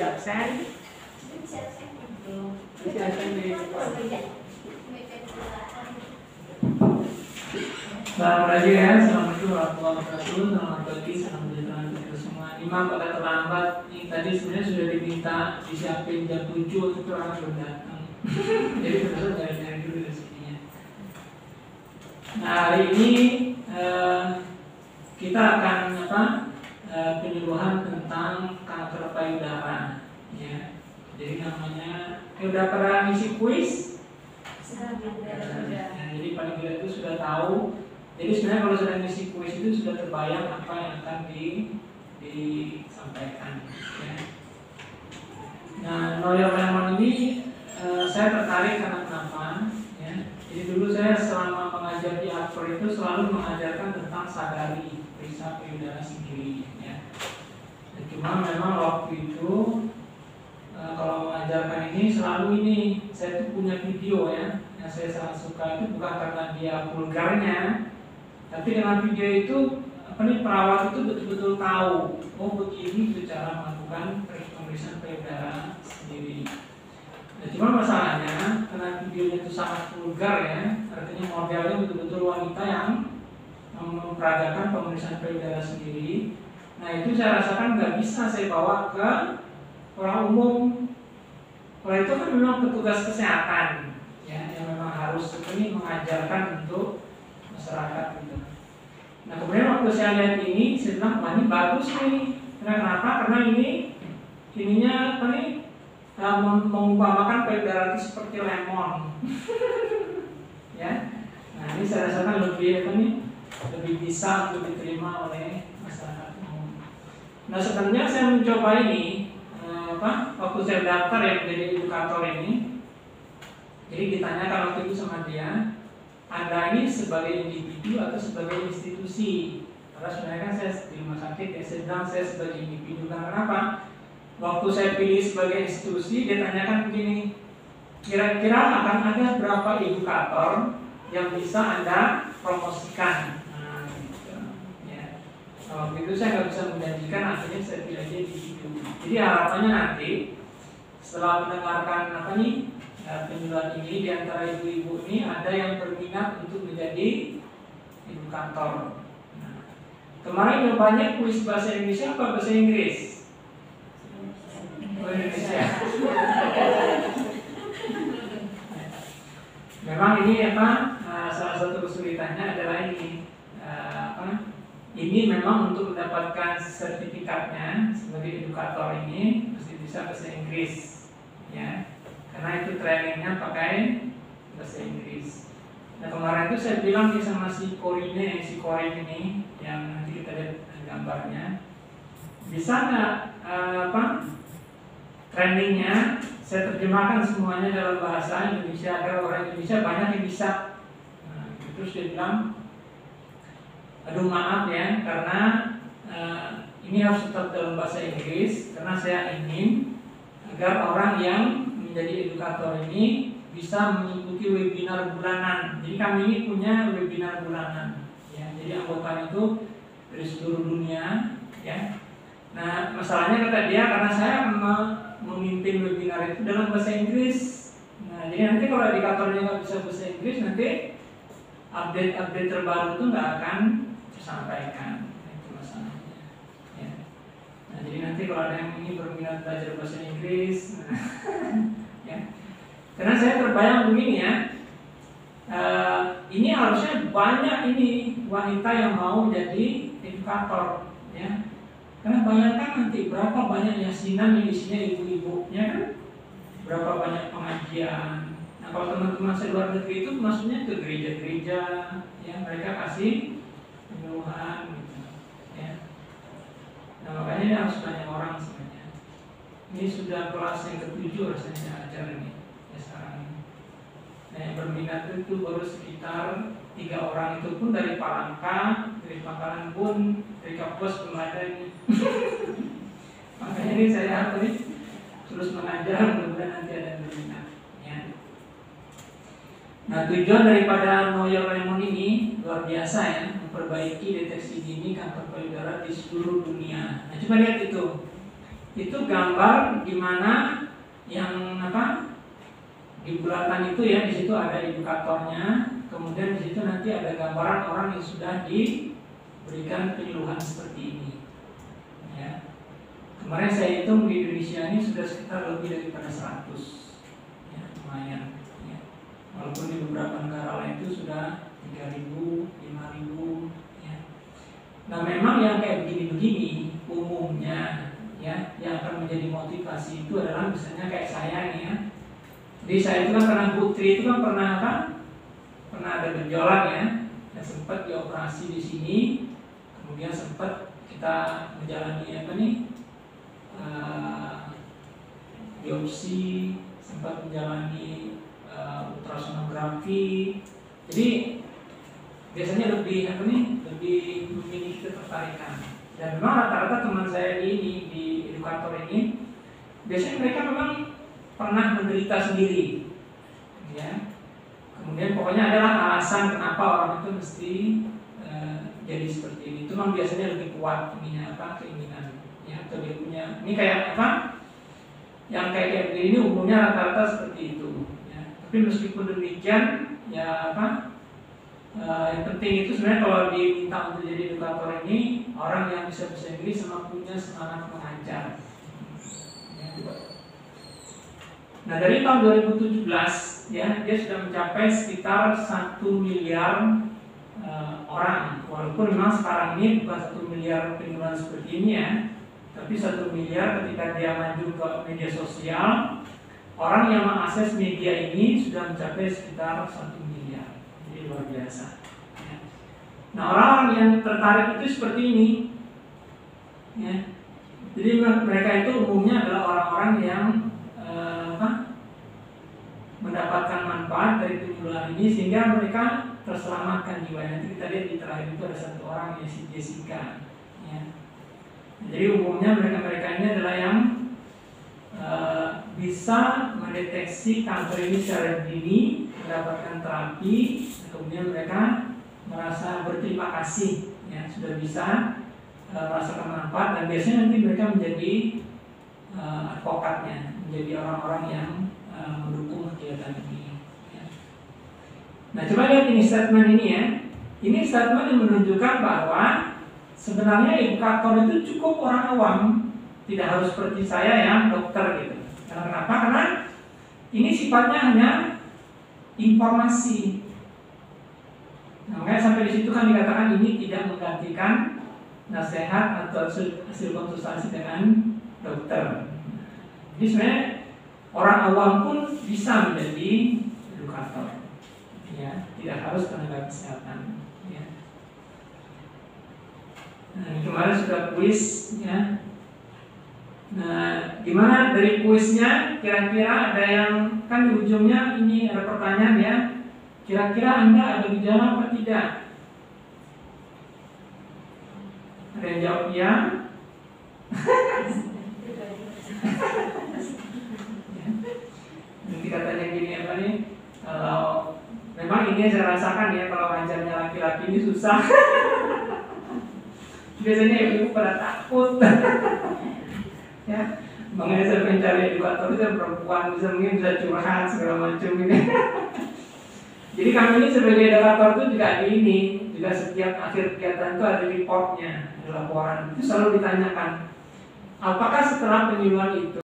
absen. Masih absen di Selamat pagi ya, assalamualaikum warahmatullahi wabarakatuh. Selamat pagi, salam sejahtera untuk kita semua. Imam pada terlambat, ini tadi sebenarnya sudah diminta disiapin jam 7 untuk orang belum datang. Jadi benar dari dulu rezekinya. Nah hari ini kita akan penyuluhan tentang kanker payudara. Ya. Jadi namanya, udah pernah ngisi kuis? Jadi paling tidak itu sudah tahu. Jadi sebenarnya kalau sudah ngisi kuis itu sudah terbayang apa yang akan disampaikan. Ya. Nah, Know Your Lemon ini saya tertarik karena kenapa? Ya. Jadi dulu saya selama mengajar di Akpor itu selalu mengajarkan tentang sadari periksa payudara sendiri. Ya. Dan cuma memang waktu itu kalau mengajarkan ini selalu ini saya tuh punya video ya. Yang saya sangat suka itu bukan karena dia vulgarnya, tapi dengan video itu perawat itu betul-betul tahu, oh begini itu cara melakukan pemeriksaan payudara sendiri. Nah, cuma masalahnya karena videonya itu sangat vulgar ya, artinya modelnya betul-betul wanita yang memperagakan pemeriksaan payudara sendiri. Nah itu saya rasakan nggak bisa saya bawa ke orang umum. Kalau itu kan memang petugas kesehatan ya, yang memang harus ini mengajarkan untuk masyarakat gitu. Nah kemudian waktu saya lihat ini, saya bilang wah ini bagus nih. Kenapa? Karena ininya mengumpamakan payudara itu seperti lemon. Ya. Nah ini saya rasakan lebih bisa untuk diterima oleh masyarakat umum. Nah sebenarnya saya mencoba ini waktu saya daftar ya menjadi edukator ini. Jadi ditanyakan waktu itu sama dia, Anda ini sebagai individu atau sebagai institusi? Karena sebenarnya kan saya di rumah sakit ya, saya bilang saya sebagai individu. Kenapa? Waktu saya pilih sebagai institusi, dia tanyakan begini, kira-kira akan ada berapa edukator yang bisa Anda promosikan? Nah, gitu. Ya. Waktu itu saya nggak bisa menjanjikan, akhirnya saya pilih aja individu. Jadi harapannya nanti setelah mendengarkan penyuluhan ini, di antara ibu-ibu ini ada yang berminat untuk menjadi edukator. Nah, kemarin nyobanya kuis bahasa Indonesia apa bahasa Inggris? Indonesia. Memang ini salah satu kesulitannya adalah ini ini memang untuk mendapatkan sertifikatnya sebagai edukator ini mesti bisa bahasa Inggris ya, karena itu trainingnya pakai bahasa Inggris. Nah kemarin itu saya bilang sama si Korin ini yang nanti kita lihat gambarnya, bisa nggak trainingnya saya terjemahkan semuanya dalam bahasa Indonesia agar orang Indonesia banyak yang bisa. Nah, terus dia bilang, aduh maaf ya, karena ini harus tetap dalam bahasa Inggris karena saya ingin agar orang yang menjadi edukator ini bisa mengikuti webinar bulanan. Jadi kami ini punya webinar bulanan ya, jadi anggota itu dari seluruh dunia ya. Nah masalahnya kata dia, karena saya memimpin webinar itu dalam bahasa Inggris. Nah jadi nanti kalau edukatornya nggak bisa bahasa Inggris, nanti update terbaru itu nggak akan tersampaikan. Itu masalahnya ya. Nah jadi nanti kalau ada yang ini berminat belajar bahasa Inggris ya. Karena saya terbayang begini ya, ini harusnya banyak ini wanita yang mau jadi edukator ya. Karena bayangkan nanti berapa banyak yasinan yang isinya ibu-ibu ya kan, berapa banyak pengajian. Nah kalau teman-teman saya luar negeri itu maksudnya ke gereja-gereja ya, mereka kasih penyuluhan gitu ya. Nah makanya ini harus banyak orang sebenarnya. Ini sudah kelas yang ke-7 rasanya saya ajar ini ya sekarang ini. Nah yang berminat itu baru sekitar 3 orang, itu pun dari Palangka, dari Pangkalan Bun, dari Kapos belum ada ini. Makanya ini saya terus mengajar, mudah-mudahan nanti ada yang berminat ya. Nah tujuan daripada Know Your Lemon ini luar biasa ya, memperbaiki deteksi dini kanker payudara di seluruh dunia. Nah coba lihat itu, itu gambar di mana yang apa di bulatan itu ya, di situ ada edukatornya, kemudian di situ nanti ada gambaran orang yang sudah diberikan penyuluhan seperti ini. Ya. Kemarin saya hitung di Indonesia ini sudah sekitar lebih daripada 100, ya, lumayan. Ya. Walaupun di beberapa negara lain itu sudah 3.000, 5.000. Ya. Nah memang yang kayak begini-begini umumnya ya yang akan menjadi motivasi itu adalah misalnya kayak saya nih ya. Jadi saya itu kan karena putri itu kan pernah apa? Pernah ada benjolan ya, dan sempat dioperasi di sini, kemudian sempat kita menjalani apa nih? Biopsi, sempat menjalani ultrasonografi. Jadi biasanya lebih apa nih? Lebih memiliki ketertarikan. Dan memang rata-rata teman saya di edukator ini biasanya mereka memang pernah menderita sendiri, ya. Kemudian pokoknya adalah alasan kenapa orang itu mesti jadi seperti ini. Itu memang biasanya lebih kuat ininya apa keinginan, ya, atau dia punya. Ini kayak apa? Yang kayak begini ini umumnya rata-rata seperti itu. Ya. Tapi meskipun demikian, ya apa? Yang penting itu sebenarnya kalau diminta untuk jadi edukator ini orang yang bisa bahasa Inggris sama punya semangat mengajar. Nah dari tahun 2017 ya dia sudah mencapai sekitar 1 miliar orang. Walaupun memang sekarang ini bukan 1 miliar penyuluhan seperti ini ya, tapi 1 miliar ketika dia maju ke media sosial, orang yang mengakses media ini sudah mencapai sekitar 1 miliar. Jadi luar biasa. Ya. Nah orang yang tertarik itu seperti ini. Ya. Jadi mereka itu umumnya adalah orang-orang yang mendapatkan manfaat dari penyuluhan ini sehingga mereka terselamatkan jiwanya. Nanti kita lihat di terakhir itu ada satu orang yang si Jessica. Ya. Jadi umumnya mereka ini adalah yang bisa mendeteksi kanker ini secara dini, mendapatkan terapi, kemudian mereka merasa berterima kasih, ya sudah bisa merasakan manfaat dan biasanya nanti mereka menjadi advokatnya, menjadi orang-orang yang mendukung kegiatan ini. Ya. Nah coba lihat ini statement ini ya. Ini statement yang menunjukkan bahwa sebenarnya edukator itu cukup orang awam, tidak harus seperti saya yang dokter gitu. Karena kenapa? Karena ini sifatnya hanya informasi. Nah, makanya sampai di situ kan dikatakan ini tidak menggantikan nasihat atau hasil konsultasi dengan dokter. Jadi sebenarnya orang awam pun bisa menjadi edukator, ya, tidak harus tenaga kesehatan. Ya. Nah, kemarin sudah kuis, ya. Nah, gimana dari kuisnya? Kira-kira ada yang kan di ujungnya ini ada pertanyaan ya. Kira-kira Anda ada gejala apa tidak? Ada yang jawab ya? Nanti katanya gini apa nih? Kalau memang ini saya rasakan ya kalau ngajarnya laki-laki ini susah. Biasanya ibu pada takut. Ya, makanya saya mencari edukator itu perempuan bisa mungkin bisa curhat segala macam ini. Jadi kami ini sebagai edukator itu juga ini juga setiap akhir kegiatan itu ada reportnya, ada laporan. Itu selalu ditanyakan, apakah setelah penyuluhan itu